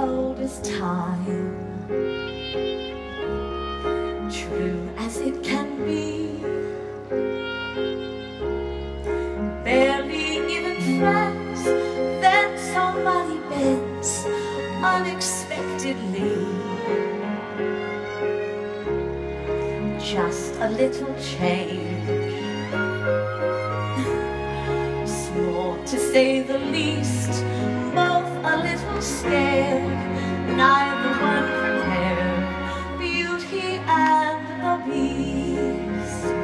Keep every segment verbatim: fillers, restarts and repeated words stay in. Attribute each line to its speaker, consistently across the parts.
Speaker 1: old as time, true as it can be, barely even friends, then somebody bends unexpectedly. Just a little change, small to say the least, both a little scared, neither one prepared, Beauty and the Beast.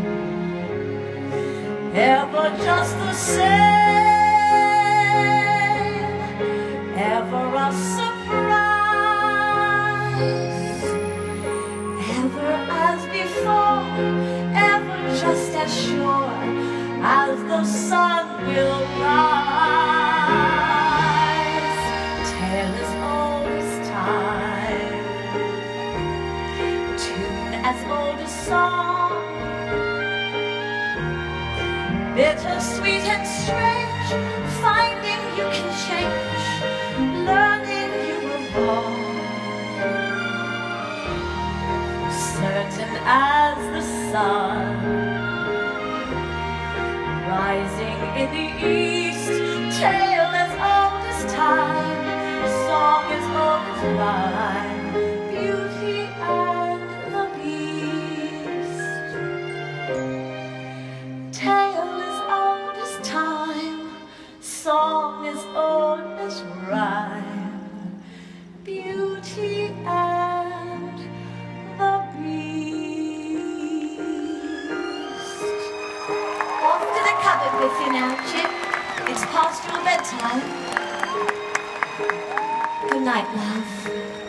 Speaker 1: Ever just the same, ever a surprise, ever as before, ever just as sure as the sun will rise. Tale as old as time, tune as old as song, bitter, sweet and strange, finding you can change, learning you were wrong, certain as the sun rising in the east. Tale as old as time, song as old as rhyme, Beauty and the Beast. Tale as old as time, song as old as rhyme, Beauty and the Beast. Off to the cupboard with you now, Chip. It's past your bedtime. Good night, love.